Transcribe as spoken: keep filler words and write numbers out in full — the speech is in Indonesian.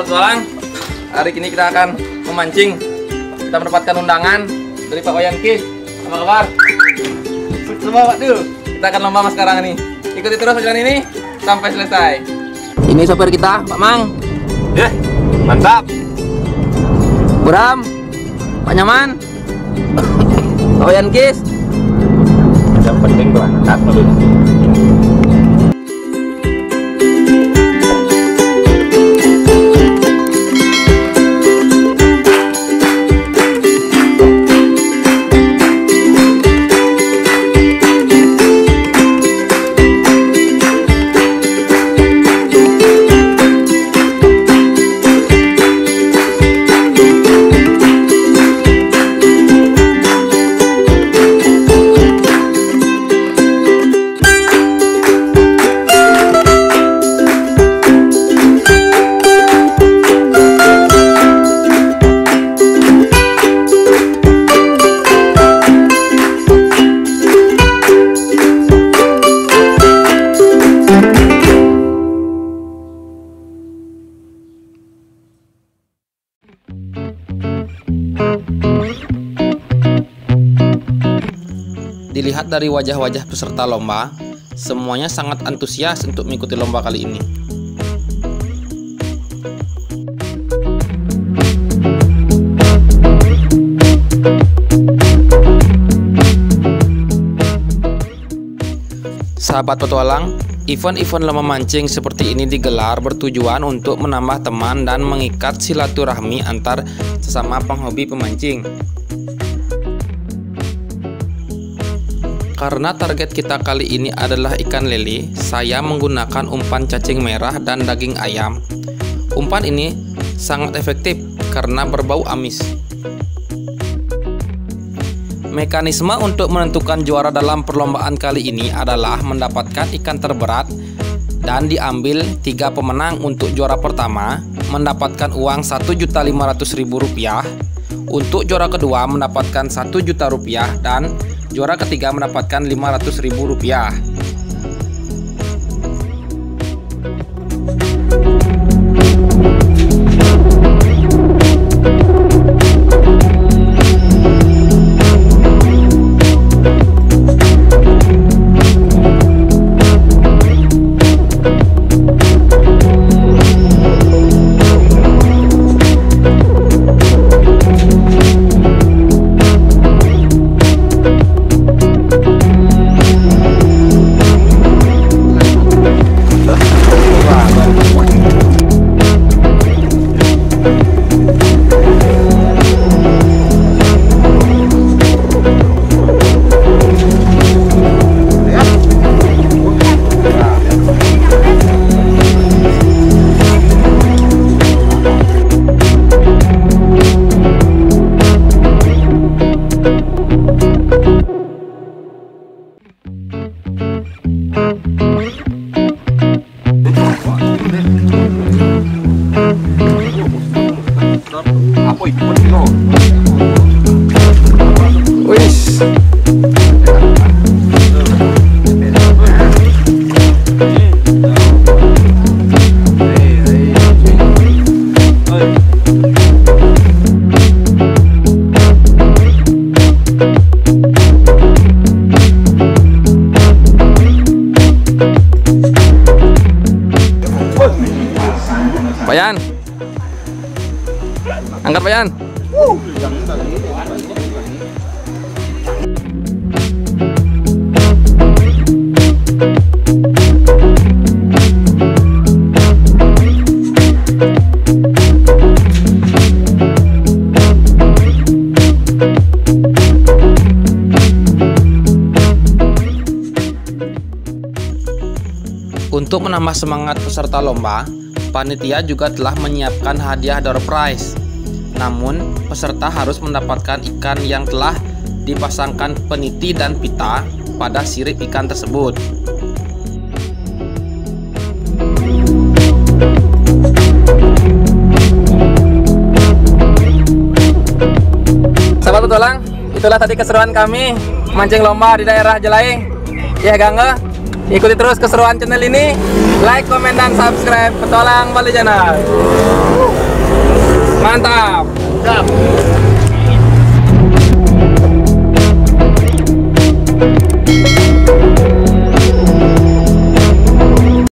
Sahabat petualang, hari ini kita akan memancing. Kita mendapatkan undangan dari Pak Wayan Kis. Apa kabar? Semua Pak Dul. Kita akan lomba mas sekarang ini. Ikuti terus perjalanan ini sampai selesai. Ini sopir kita, Pak Mang. Ya, mantap. Bram, Pak Nyaman, Pak Wayan Kis. Yang penting berangkat dulu. Dilihat dari wajah-wajah peserta lomba, semuanya sangat antusias untuk mengikuti lomba kali ini. Sahabat petualang, event-event lomba mancing seperti ini digelar bertujuan untuk menambah teman dan mengikat silaturahmi antar sesama penghobi pemancing. Karena target kita kali ini adalah ikan lele, saya menggunakan umpan cacing merah dan daging ayam. Umpan ini sangat efektif karena berbau amis. Mekanisme untuk menentukan juara dalam perlombaan kali ini adalah mendapatkan ikan terberat dan diambil tiga pemenang. Untuk juara pertama mendapatkan uang satu juta lima ratus ribu rupiah, untuk juara kedua mendapatkan satu juta rupiah, dan juara ketiga mendapatkan lima ratus ribu rupiah. Pak Yan, angkat Pak Yan. Untuk menambah semangat peserta lomba, panitia juga telah menyiapkan hadiah door prize. Namun, peserta harus mendapatkan ikan yang telah dipasangkan peniti dan pita pada sirip ikan tersebut. Sahabat petualang, itulah tadi keseruan kami mancing lomba di daerah Jelaing. Ya Gangga, Ikuti terus keseruan channel ini. Like, komen, dan subscribe Petualang Bali Channel. Mantap. Mantap.